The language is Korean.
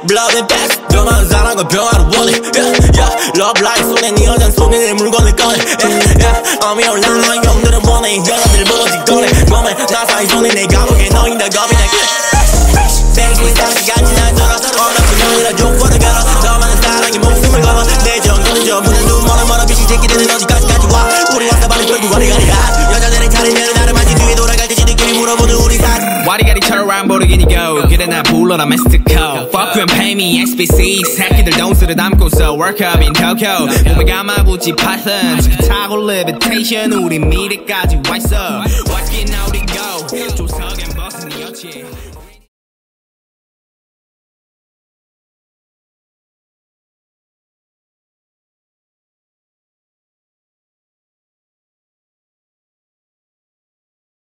Blood and best 변하는 사랑과 변화를 원해 Love life 손에 네 여잔 손에 내 물건을 꺼내 I'm your line 형들은 원해 여자들 멀어지 꺼내 몸에 나 사이 손에 내 감옥에 너인 다 겁이 나 백신 상시간지 날 들어 어렵은 형이라 조건을 걸어 너만은 사랑에 목숨을 걸어 내 정도는 전부는 눈 멀어 빛이 새끼들은 어디까지 와 우리 왔다 빨리 끌고 와리가리야 여자들은 차리면 나를 만지 뒤에 돌아갈 때 지들끼리 물어보는 우리 사랑 와리가리 철랑 모르겠니고 그래 나 불러라 Mystical Fuck you and pay me XBC 새끼들 동수를 담고서 Work up in Tokyo 몸에 감아붙이 Pythons 타고 levitation 우리 미래까지 와있어 What's getting out and go 조석엔 벗은 여친